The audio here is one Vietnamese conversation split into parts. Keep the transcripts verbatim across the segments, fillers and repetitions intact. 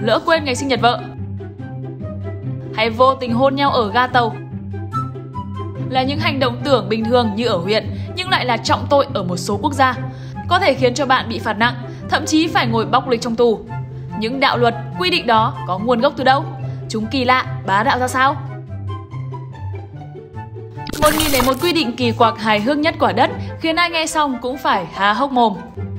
lỡ quên ngày sinh nhật vợ. Hay vô tình hôn nhau ở ga tàu. Là những hành động tưởng bình thường như ở huyện nhưng lại là trọng tội ở một số quốc gia, có thể khiến cho bạn bị phạt nặng, thậm chí phải ngồi bóc lịch trong tù. Những đạo luật, quy định đó có nguồn gốc từ đâu? Chúng kỳ lạ, bá đạo ra sao? Một nghìn lẻ một quy định kỳ quặc hài hước nhất quả đất khiến ai nghe xong cũng phải há hốc mồm.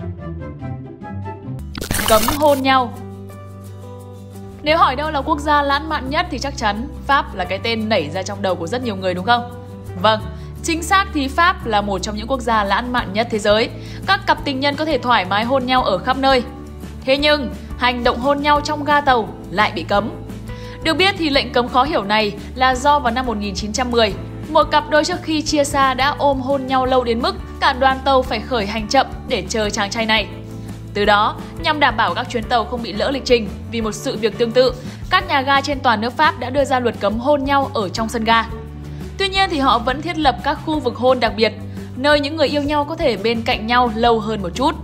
Cấm hôn nhau. Nếu hỏi đâu là quốc gia lãng mạn nhất thì chắc chắn Pháp là cái tên nảy ra trong đầu của rất nhiều người đúng không? Vâng, chính xác thì Pháp là một trong những quốc gia lãng mạn nhất thế giới. Các cặp tình nhân có thể thoải mái hôn nhau ở khắp nơi. Thế nhưng, hành động hôn nhau trong ga tàu lại bị cấm. Được biết thì lệnh cấm khó hiểu này là do vào năm một nghìn chín trăm mười, một cặp đôi trước khi chia xa đã ôm hôn nhau lâu đến mức cả đoàn tàu phải khởi hành chậm để chờ chàng trai này. Từ đó, nhằm đảm bảo các chuyến tàu không bị lỡ lịch trình vì một sự việc tương tự, các nhà ga trên toàn nước Pháp đã đưa ra luật cấm hôn nhau ở trong sân ga. Tuy nhiên thì họ vẫn thiết lập các khu vực hôn đặc biệt, nơi những người yêu nhau có thể bên cạnh nhau lâu hơn một chút.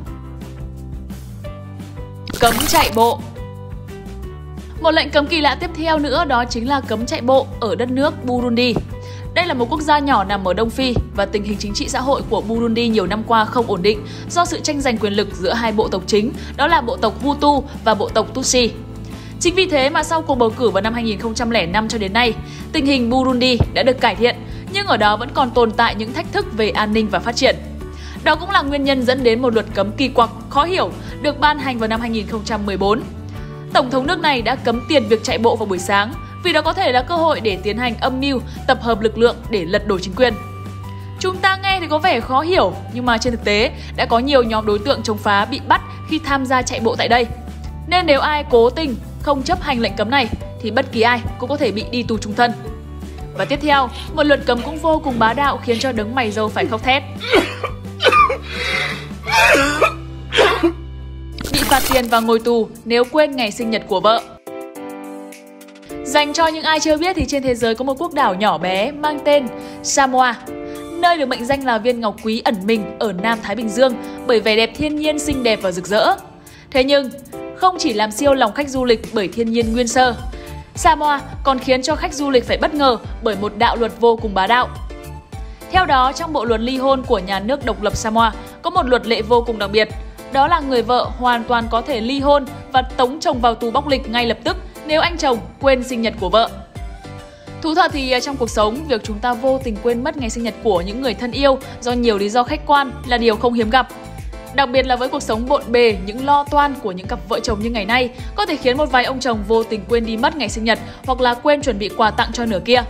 Cấm chạy bộ. Một lệnh cấm kỳ lạ tiếp theo nữa đó chính là cấm chạy bộ ở đất nước Burundi. Đây là một quốc gia nhỏ nằm ở Đông Phi và tình hình chính trị xã hội của Burundi nhiều năm qua không ổn định do sự tranh giành quyền lực giữa hai bộ tộc chính, đó là bộ tộc Hutu và bộ tộc Tutsi. Chính vì thế mà sau cuộc bầu cử vào năm hai nghìn không trăm lẻ năm cho đến nay, tình hình Burundi đã được cải thiện, nhưng ở đó vẫn còn tồn tại những thách thức về an ninh và phát triển. Đó cũng là nguyên nhân dẫn đến một luật cấm kỳ quặc, khó hiểu được ban hành vào năm hai nghìn không trăm mười bốn. Tổng thống nước này đã cấm tiền việc chạy bộ vào buổi sáng, vì đó có thể là cơ hội để tiến hành âm mưu, tập hợp lực lượng để lật đổ chính quyền. Chúng ta nghe thì có vẻ khó hiểu, nhưng mà trên thực tế đã có nhiều nhóm đối tượng chống phá bị bắt khi tham gia chạy bộ tại đây. Nên nếu ai cố tình không chấp hành lệnh cấm này thì bất kỳ ai cũng có thể bị đi tù chung thân. Và tiếp theo, một luật cấm cũng vô cùng bá đạo khiến cho đấng mày râu phải khóc thét. Bị phạt tiền và ngồi tù nếu quên ngày sinh nhật của vợ. Dành cho những ai chưa biết thì trên thế giới có một quốc đảo nhỏ bé mang tên Samoa, nơi được mệnh danh là viên ngọc quý ẩn mình ở Nam Thái Bình Dương bởi vẻ đẹp thiên nhiên xinh đẹp và rực rỡ. Thế nhưng, không chỉ làm siêu lòng khách du lịch bởi thiên nhiên nguyên sơ, Samoa còn khiến cho khách du lịch phải bất ngờ bởi một đạo luật vô cùng bá đạo. Theo đó, trong bộ luật ly hôn của nhà nước độc lập Samoa có một luật lệ vô cùng đặc biệt, đó là người vợ hoàn toàn có thể ly hôn và tống chồng vào tù bóc lịch ngay lập tức nếu anh chồng quên sinh nhật của vợ. Thú thật thì trong cuộc sống, việc chúng ta vô tình quên mất ngày sinh nhật của những người thân yêu do nhiều lý do khách quan là điều không hiếm gặp. Đặc biệt là với cuộc sống bộn bề, những lo toan của những cặp vợ chồng như ngày nay có thể khiến một vài ông chồng vô tình quên đi mất ngày sinh nhật hoặc là quên chuẩn bị quà tặng cho nửa kia.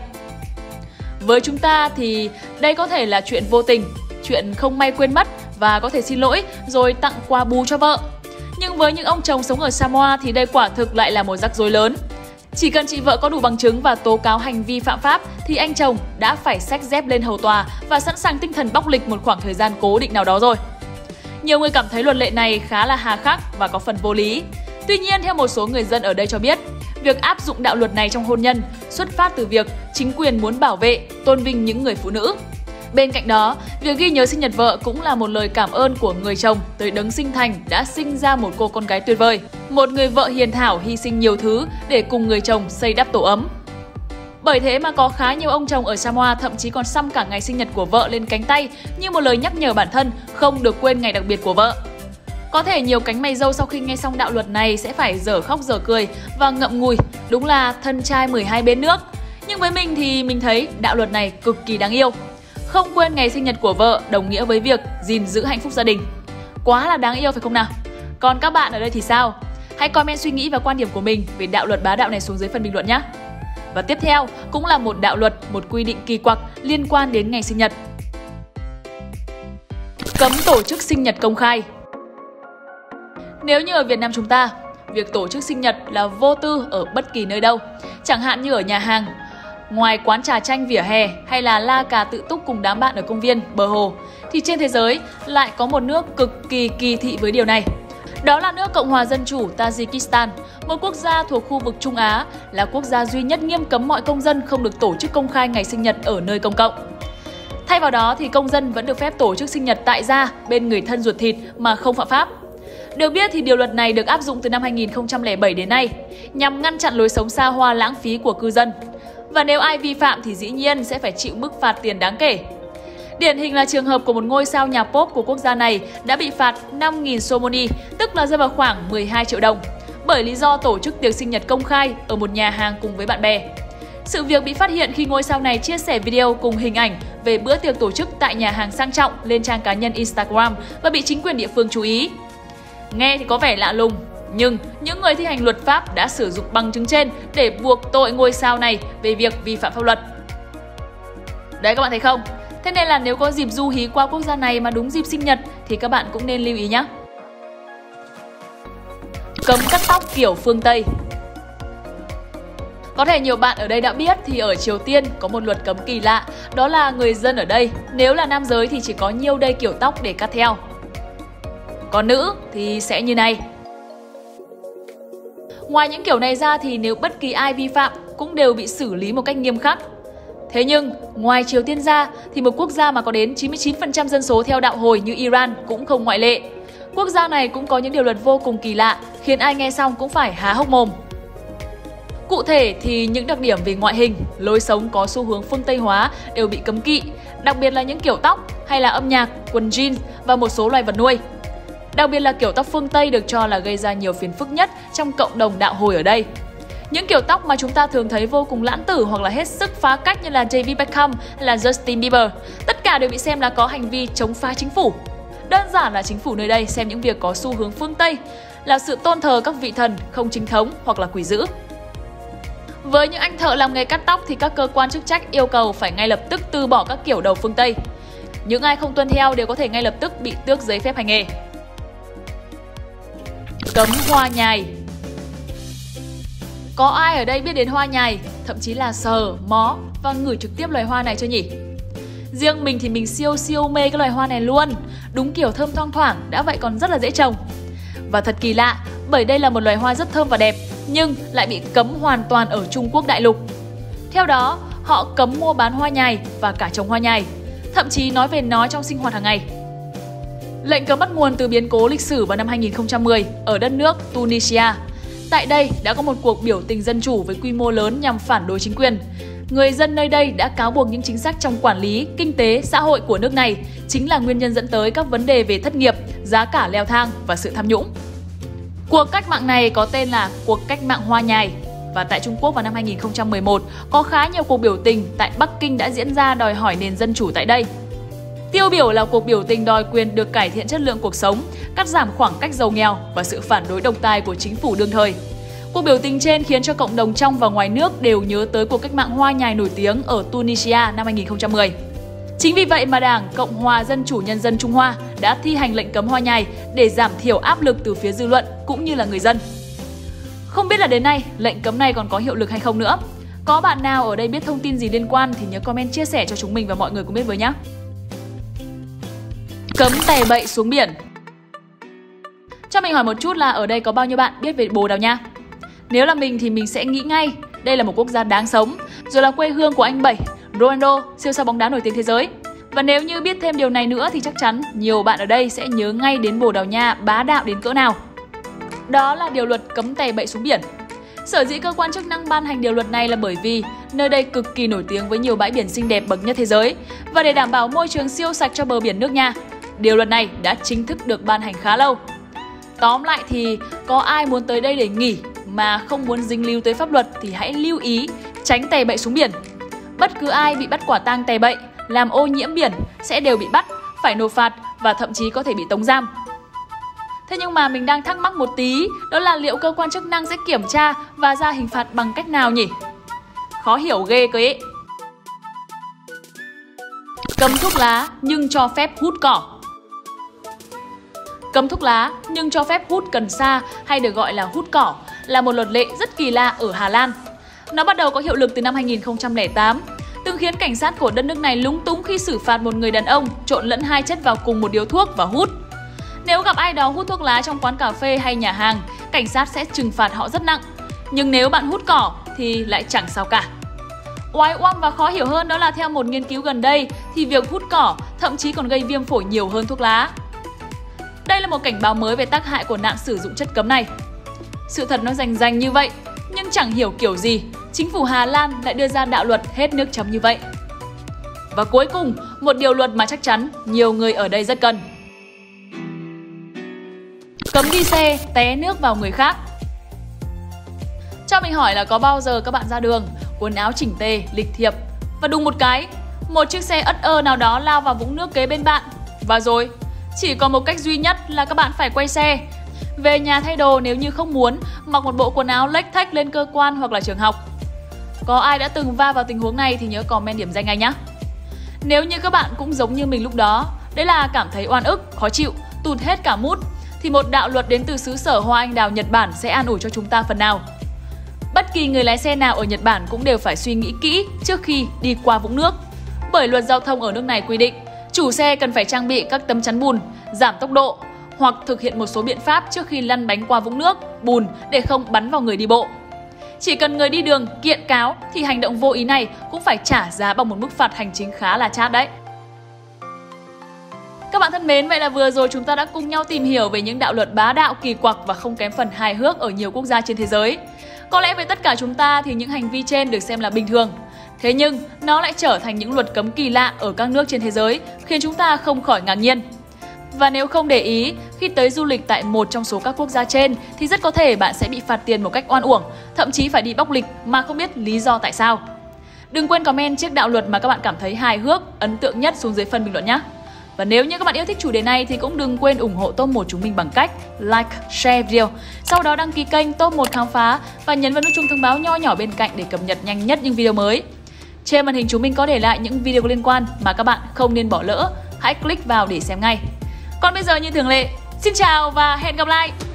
Với chúng ta thì đây có thể là chuyện vô tình, chuyện không may quên mất và có thể xin lỗi rồi tặng quà bù cho vợ. Nhưng với những ông chồng sống ở Samoa thì đây quả thực lại là một rắc rối lớn. Chỉ cần chị vợ có đủ bằng chứng và tố cáo hành vi phạm pháp thì anh chồng đã phải xách dép lên hầu tòa và sẵn sàng tinh thần bóc lịch một khoảng thời gian cố định nào đó rồi. Nhiều người cảm thấy luật lệ này khá là hà khắc và có phần vô lý. Tuy nhiên, theo một số người dân ở đây cho biết, việc áp dụng đạo luật này trong hôn nhân xuất phát từ việc chính quyền muốn bảo vệ, tôn vinh những người phụ nữ. Bên cạnh đó, việc ghi nhớ sinh nhật vợ cũng là một lời cảm ơn của người chồng tới đấng sinh thành đã sinh ra một cô con gái tuyệt vời, một người vợ hiền thảo hy sinh nhiều thứ để cùng người chồng xây đắp tổ ấm. Bởi thế mà có khá nhiều ông chồng ở Samoa thậm chí còn xăm cả ngày sinh nhật của vợ lên cánh tay như một lời nhắc nhở bản thân không được quên ngày đặc biệt của vợ. Có thể nhiều cánh mày râu sau khi nghe xong đạo luật này sẽ phải dở khóc dở cười và ngậm ngùi, đúng là thân trai mười hai bến nước. Nhưng với mình thì mình thấy đạo luật này cực kỳ đáng yêu. Không quên ngày sinh nhật của vợ đồng nghĩa với việc gìn giữ hạnh phúc gia đình. Quá là đáng yêu phải không nào? Còn các bạn ở đây thì sao? Hãy comment suy nghĩ và quan điểm của mình về đạo luật bá đạo này xuống dưới phần bình luận nhé! Và tiếp theo cũng là một đạo luật, một quy định kỳ quặc liên quan đến ngày sinh nhật. Cấm tổ chức sinh nhật công khai. Nếu như ở Việt Nam chúng ta, việc tổ chức sinh nhật là vô tư ở bất kỳ nơi đâu, chẳng hạn như ở nhà hàng, ngoài quán trà chanh vỉa hè hay là la cà tự túc cùng đám bạn ở công viên, bờ hồ, thì trên thế giới lại có một nước cực kỳ kỳ thị với điều này. Đó là nước Cộng hòa Dân chủ Tajikistan, một quốc gia thuộc khu vực Trung Á, là quốc gia duy nhất nghiêm cấm mọi công dân không được tổ chức công khai ngày sinh nhật ở nơi công cộng. Thay vào đó thì công dân vẫn được phép tổ chức sinh nhật tại gia bên người thân ruột thịt mà không phạm pháp. Được biết thì điều luật này được áp dụng từ năm hai nghìn không trăm lẻ bảy đến nay, nhằm ngăn chặn lối sống xa hoa lãng phí của cư dân. Và nếu ai vi phạm thì dĩ nhiên sẽ phải chịu mức phạt tiền đáng kể. Điển hình là trường hợp của một ngôi sao nhà pop của quốc gia này đã bị phạt năm nghìn somoni, tức là rơi vào khoảng mười hai triệu đồng, bởi lý do tổ chức tiệc sinh nhật công khai ở một nhà hàng cùng với bạn bè. Sự việc bị phát hiện khi ngôi sao này chia sẻ video cùng hình ảnh về bữa tiệc tổ chức tại nhà hàng sang trọng lên trang cá nhân Instagram và bị chính quyền địa phương chú ý. Nghe thì có vẻ lạ lùng, nhưng những người thi hành luật pháp đã sử dụng bằng chứng trên để buộc tội ngôi sao này về việc vi phạm pháp luật. Đấy các bạn thấy không? Thế nên là nếu có dịp du hí qua quốc gia này mà đúng dịp sinh nhật thì các bạn cũng nên lưu ý nhé. Cấm cắt tóc kiểu phương Tây. Có thể nhiều bạn ở đây đã biết thì ở Triều Tiên có một luật cấm kỳ lạ, đó là người dân ở đây nếu là nam giới thì chỉ có nhiêu đây kiểu tóc để cắt theo. Còn nữ thì sẽ như này. Ngoài những kiểu này ra thì nếu bất kỳ ai vi phạm cũng đều bị xử lý một cách nghiêm khắc. Thế nhưng, ngoài Triều Tiên ra thì một quốc gia mà có đến chín mươi chín phần trăm dân số theo đạo Hồi như Iran cũng không ngoại lệ. Quốc gia này cũng có những điều luật vô cùng kỳ lạ, khiến ai nghe xong cũng phải há hốc mồm. Cụ thể thì những đặc điểm về ngoại hình, lối sống có xu hướng phương Tây hóa đều bị cấm kỵ, đặc biệt là những kiểu tóc hay là âm nhạc, quần jeans và một số loài vật nuôi. Đặc biệt là kiểu tóc phương Tây được cho là gây ra nhiều phiền phức nhất trong cộng đồng đạo Hồi ở đây. Những kiểu tóc mà chúng ta thường thấy vô cùng lãng tử hoặc là hết sức phá cách như là David Beckham hay là Justin Bieber, tất cả đều bị xem là có hành vi chống phá chính phủ. Đơn giản là chính phủ nơi đây xem những việc có xu hướng phương Tây là sự tôn thờ các vị thần không chính thống hoặc là quỷ dữ. Với những anh thợ làm nghề cắt tóc thì các cơ quan chức trách yêu cầu phải ngay lập tức từ bỏ các kiểu đầu phương Tây. Những ai không tuân theo đều có thể ngay lập tức bị tước giấy phép hành nghề. Cấm hoa nhài. Có ai ở đây biết đến hoa nhài, thậm chí là sờ, mó và ngửi trực tiếp loài hoa này chưa nhỉ? Riêng mình thì mình siêu siêu mê cái loài hoa này luôn. Đúng kiểu thơm thoang thoảng, đã vậy còn rất là dễ trồng. Và thật kỳ lạ, bởi đây là một loài hoa rất thơm và đẹp, nhưng lại bị cấm hoàn toàn ở Trung Quốc đại lục. Theo đó, họ cấm mua bán hoa nhài và cả trồng hoa nhài, thậm chí nói về nó trong sinh hoạt hàng ngày. Lệnh cấm bắt nguồn từ biến cố lịch sử vào năm hai nghìn không trăm mười ở đất nước Tunisia. Tại đây đã có một cuộc biểu tình dân chủ với quy mô lớn nhằm phản đối chính quyền. Người dân nơi đây đã cáo buộc những chính sách trong quản lý, kinh tế, xã hội của nước này chính là nguyên nhân dẫn tới các vấn đề về thất nghiệp, giá cả leo thang và sự tham nhũng. Cuộc cách mạng này có tên là cuộc cách mạng hoa nhài. Và tại Trung Quốc vào năm hai nghìn không trăm mười một, có khá nhiều cuộc biểu tình tại Bắc Kinh đã diễn ra đòi hỏi nền dân chủ tại đây. Tiêu biểu là cuộc biểu tình đòi quyền được cải thiện chất lượng cuộc sống, cắt giảm khoảng cách giàu nghèo và sự phản đối độc tài của chính phủ đương thời. Cuộc biểu tình trên khiến cho cộng đồng trong và ngoài nước đều nhớ tới cuộc cách mạng hoa nhài nổi tiếng ở Tunisia năm hai nghìn không trăm mười. Chính vì vậy mà Đảng Cộng hòa Dân chủ Nhân dân Trung Hoa đã thi hành lệnh cấm hoa nhài để giảm thiểu áp lực từ phía dư luận cũng như là người dân. Không biết là đến nay lệnh cấm này còn có hiệu lực hay không nữa. Có bạn nào ở đây biết thông tin gì liên quan thì nhớ comment chia sẻ cho chúng mình và mọi người cùng biết với nhé. Cấm tè bậy xuống biển. Cho mình hỏi một chút là ở đây có bao nhiêu bạn biết về Bồ Đào Nha? Nếu là mình thì mình sẽ nghĩ ngay đây là một quốc gia đáng sống, rồi là quê hương của anh Bảy, Ronaldo, siêu sao bóng đá nổi tiếng thế giới. Và nếu như biết thêm điều này nữa thì chắc chắn nhiều bạn ở đây sẽ nhớ ngay đến Bồ Đào Nha bá đạo đến cỡ nào. Đó là điều luật cấm tè bậy xuống biển. Sở dĩ cơ quan chức năng ban hành điều luật này là bởi vì nơi đây cực kỳ nổi tiếng với nhiều bãi biển xinh đẹp bậc nhất thế giới. Và để đảm bảo môi trường siêu sạch cho bờ biển nước Nha, điều luật này đã chính thức được ban hành khá lâu. Tóm lại thì có ai muốn tới đây để nghỉ mà không muốn dính líu tới pháp luật thì hãy lưu ý tránh tè bậy xuống biển. Bất cứ ai bị bắt quả tang tè bậy, làm ô nhiễm biển sẽ đều bị bắt, phải nộp phạt và thậm chí có thể bị tống giam. Thế nhưng mà mình đang thắc mắc một tí, đó là liệu cơ quan chức năng sẽ kiểm tra và ra hình phạt bằng cách nào nhỉ? Khó hiểu ghê cơ ấy. Cấm thuốc lá nhưng cho phép hút cỏ. Cấm thuốc lá nhưng cho phép hút cần sa hay được gọi là hút cỏ là một luật lệ rất kỳ lạ ở Hà Lan. Nó bắt đầu có hiệu lực từ năm hai nghìn không trăm lẻ tám, từng khiến cảnh sát của đất nước này lúng túng khi xử phạt một người đàn ông trộn lẫn hai chất vào cùng một điếu thuốc và hút. Nếu gặp ai đó hút thuốc lá trong quán cà phê hay nhà hàng, cảnh sát sẽ trừng phạt họ rất nặng. Nhưng nếu bạn hút cỏ thì lại chẳng sao cả. Oái oăm và khó hiểu hơn đó là theo một nghiên cứu gần đây thì việc hút cỏ thậm chí còn gây viêm phổi nhiều hơn thuốc lá. Đây là một cảnh báo mới về tác hại của nạn sử dụng chất cấm này. Sự thật nó rành rành như vậy, nhưng chẳng hiểu kiểu gì chính phủ Hà Lan lại đưa ra đạo luật hết nước chấm như vậy. Và cuối cùng, một điều luật mà chắc chắn nhiều người ở đây rất cần. Cấm đi xe, té nước vào người khác. Cho mình hỏi là có bao giờ các bạn ra đường, quần áo chỉnh tề, lịch thiệp và đùng một cái, một chiếc xe ất ơ nào đó lao vào vũng nước kế bên bạn. Và rồi, chỉ còn một cách duy nhất là các bạn phải quay xe, về nhà thay đồ nếu như không muốn mặc một bộ quần áo lếch thếch lên cơ quan hoặc là trường học. Có ai đã từng va vào tình huống này thì nhớ comment điểm danh ngay nhé. Nếu như các bạn cũng giống như mình lúc đó, đấy là cảm thấy oan ức, khó chịu, tụt hết cả mút, thì một đạo luật đến từ xứ sở hoa anh đào Nhật Bản sẽ an ủi cho chúng ta phần nào. Bất kỳ người lái xe nào ở Nhật Bản cũng đều phải suy nghĩ kỹ trước khi đi qua vũng nước. Bởi luật giao thông ở nước này quy định, chủ xe cần phải trang bị các tấm chắn bùn, giảm tốc độ hoặc thực hiện một số biện pháp trước khi lăn bánh qua vũng nước, bùn để không bắn vào người đi bộ. Chỉ cần người đi đường kiện cáo thì hành động vô ý này cũng phải trả giá bằng một mức phạt hành chính khá là chát đấy. Các bạn thân mến, vậy là vừa rồi chúng ta đã cùng nhau tìm hiểu về những đạo luật bá đạo, kỳ quặc và không kém phần hài hước ở nhiều quốc gia trên thế giới. Có lẽ với tất cả chúng ta thì những hành vi trên được xem là bình thường. Thế nhưng, nó lại trở thành những luật cấm kỳ lạ ở các nước trên thế giới, khiến chúng ta không khỏi ngạc nhiên. Và nếu không để ý, khi tới du lịch tại một trong số các quốc gia trên thì rất có thể bạn sẽ bị phạt tiền một cách oan uổng, thậm chí phải đi bóc lịch mà không biết lý do tại sao. Đừng quên comment chiếc đạo luật mà các bạn cảm thấy hài hước, ấn tượng nhất xuống dưới phần bình luận nhé. Và nếu như các bạn yêu thích chủ đề này thì cũng đừng quên ủng hộ top một chúng mình bằng cách like, share video, sau đó đăng ký kênh top một khám phá và nhấn vào nút chuông thông báo nho nhỏ bên cạnh để cập nhật nhanh nhất những video mới. Trên màn hình chúng mình có để lại những video liên quan mà các bạn không nên bỏ lỡ, hãy click vào để xem ngay. Còn bây giờ như thường lệ, xin chào và hẹn gặp lại!